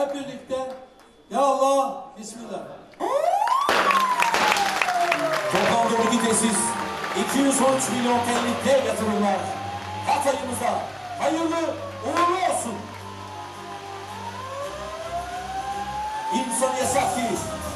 Hep birlikte. Ya Allah, Bismillah. Toplam doğru tesis 213 milyon TL'de yatırımlar. Hatay'ımıza hayırlı uğurlu olsun. İnsan yasak değil.